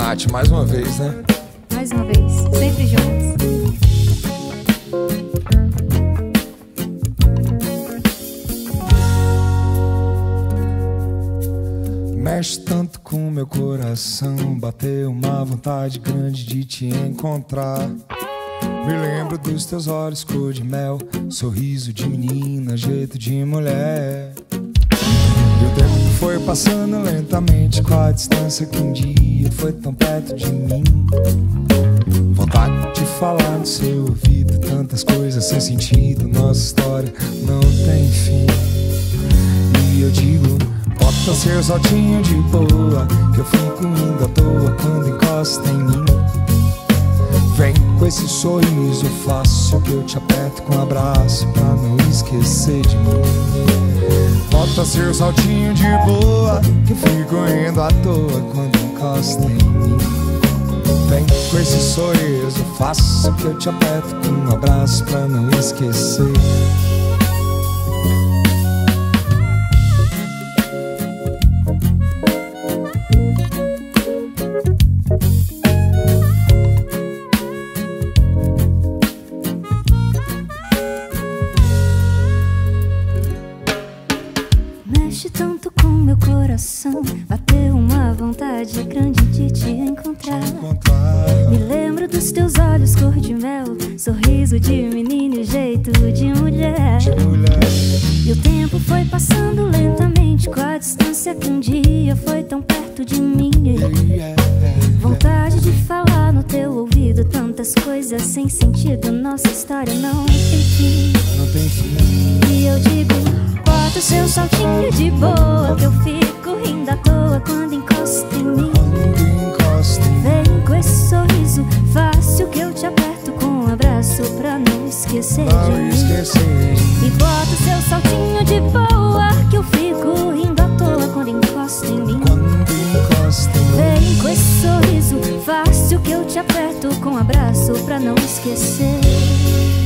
Nath, mais uma vez, né? Mais uma vez, sempre juntos. Mexe tanto com meu coração, bateu uma vontade grande de te encontrar. Me lembro dos teus olhos cor de mel, sorriso de menina, jeito de mulher. E o tempo foi passando lentamente, com a distância que um dia foi tão perto de mim. Vontade de falar no seu ouvido, tantas coisas sem sentido, nossa história não tem fim. E eu digo, bota seu saltinho de boa, que eu fico indo à toa quando encosta em mim. Vem com esse sorriso fácil, que eu te aperto com um abraço pra não esquecer de mim. Bota seu saltinho de boa, que eu fico indo à toa quando encosta em mim. Vem com esse sorriso fácil, que eu te aperto com um abraço pra não esquecer. Mexe tanto com meu coração, bateu uma vontade grande de te encontrar. Me lembro dos teus olhos cor de mel, sorriso de menino e jeito de mulher. E o tempo foi passando lentamente, com a distância que um dia foi tão perto de mim. Vontade de falar no teu ouvido, tantas coisas sem sentido, nossa história não tem fim. E eu digo, bota o seu saltinho de boa, que eu fico rindo à toa quando encosta em mim. Vem com esse sorriso fácil, que eu te aperto com um abraço pra não esquecer de mim. E bota o seu saltinho de boa, que eu fico rindo à toa quando encosta em mim. Vem com esse sorriso fácil, que eu te aperto com um abraço pra não esquecer.